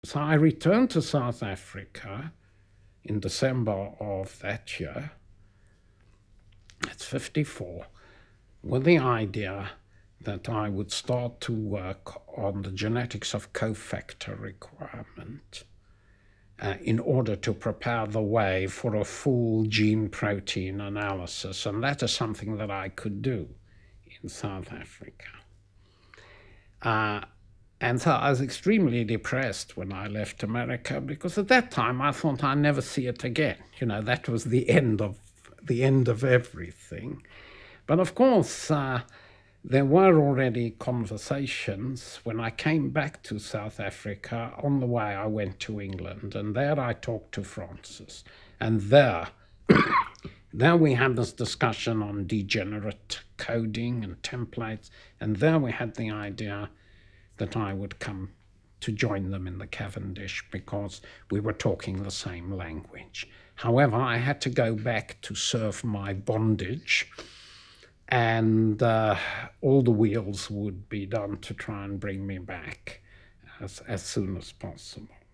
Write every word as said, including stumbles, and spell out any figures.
so I returned to South Africa in December of that year, that's fifty-four, with the idea that I would start to work on the genetics of cofactor requirement uh, in order to prepare the way for a full gene-protein analysis. And that is something that I could do in South Africa. Uh, and so I was extremely depressed when I left America, because at that time I thought I'd never see it again. You know, that was the end of, the end of everything. But of course, uh, there were already conversations. When I came back to South Africa, on the way I went to England, and there I talked to Francis. And there, there we had this discussion on degenerate coding and templates, and there we had the idea that I would come to join them in the Cavendish because we were talking the same language. However, I had to go back to serve my bondage, and uh, all the wheels would be done to try and bring me back as, as soon as possible.